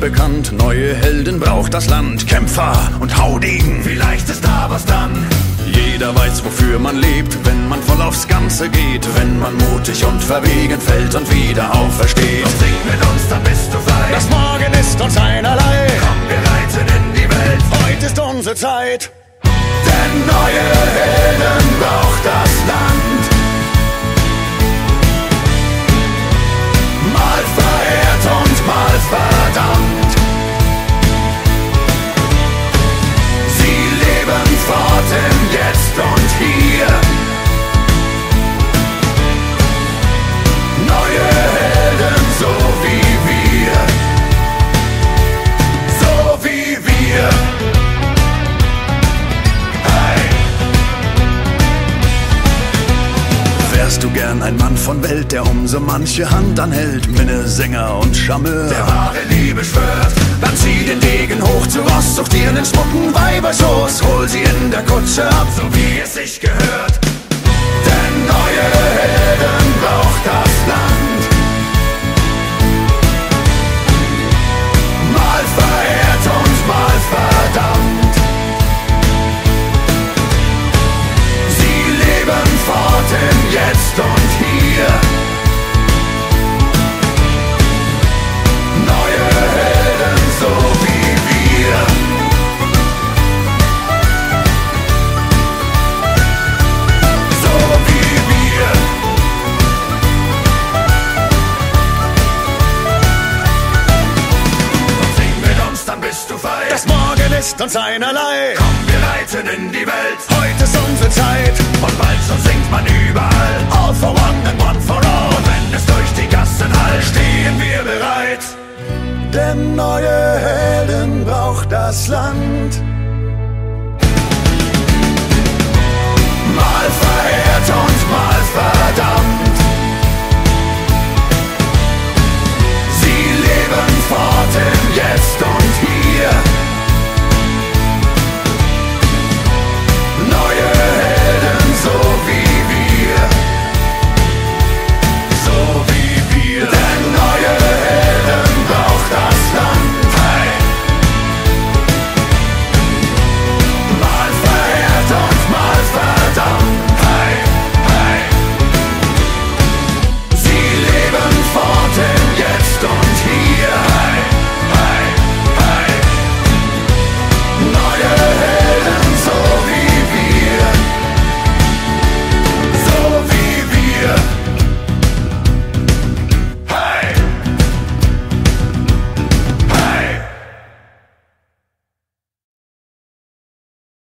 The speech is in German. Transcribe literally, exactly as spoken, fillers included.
bekannt. Neue Helden braucht das Land, Kämpfer und Haudegen. Vielleicht ist da was dran. Jeder weiß, wofür man lebt, wenn man voll aufs Ganze geht. Wenn man mutig und verwegen fällt und wieder aufersteht. Und sing mit uns, dann bist du frei. Das Morgen ist uns einerlei. Komm, wir reiten in die Welt. Heute ist unsere Zeit. Denn neue Helden braucht das Land. Mal verehrt und mal verdammt. Sie leben fort im Jetzt und Hier. Neue Helden, so wie wir. So wie wir. Wärst du gern ein Mann von Welt, der um so manche Hand anhält, Minnesänger und Charmeur, der wahre Liebe schwört, dann zieh den Degen hoch zu Ross, such dir einen schmucken Weiberschoß, hol sie in der Kutsche ab, so wie es sich gehört. Denn neue Helden braucht das Land. Mal verehrt und mal verdammt. Sie leben fort im Jetzt und Hier. Neue Helden, so wie wir. So wie wir. Und sing mit uns, dann bist du frei. Das Morgen ist uns einerlei. Komm, wir reiten in die Welt. Heute ist unsere Zeit. Und bald schon singt man überall. All for one and one for all. Und wenn es durch die Gassen hallt, stehen wir bereit. Denn neue Helden braucht das Land.